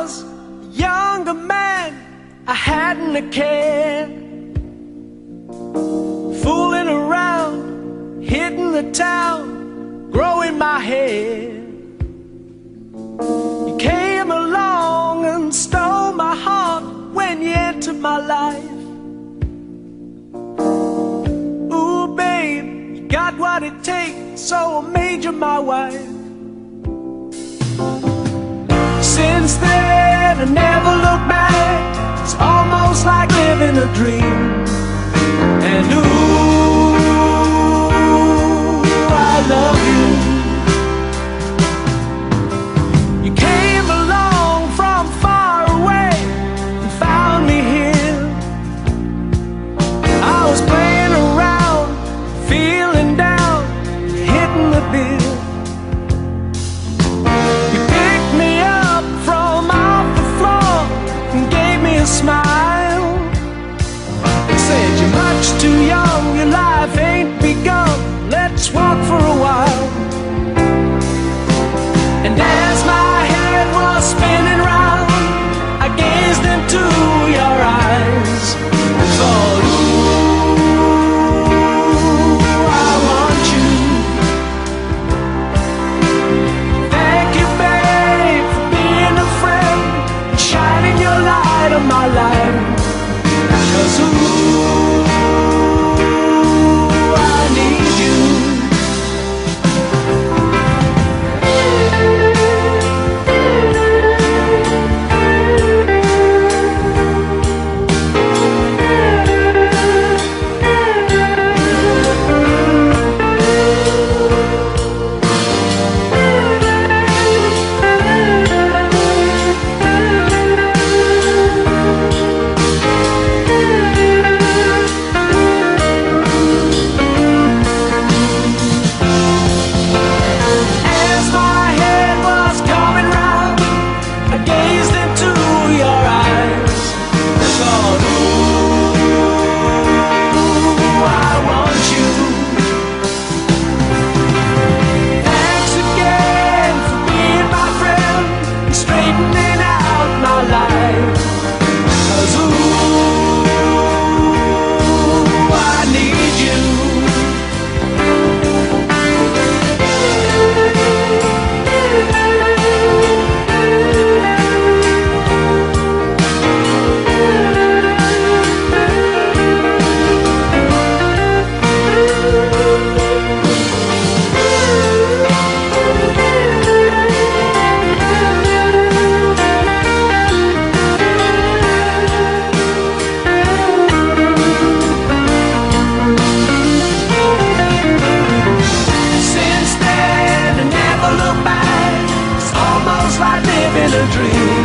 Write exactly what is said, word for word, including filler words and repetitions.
was a younger man, I hadn't a care, fooling around, hitting the town, growing my hair. You came along and stole my heart when you entered my life. Ooh, babe, you got what it takes, so I made you my wife. Since then, I never look back. It's almost like living a dream. And ooh, I love you. You came along from far away and found me here. I was playing around, feeling down, hitting the bill. You picked me up from off the floor and gave me a smile. Said you're much too young, your life ain't begun, let's walk for a while. And as my head was spinning round, I gazed into your eyes and thought, ooh, I want you. Thank you, babe, for being a friend and shining your light on my life. 'Cause ooh, I need you. Living a dream.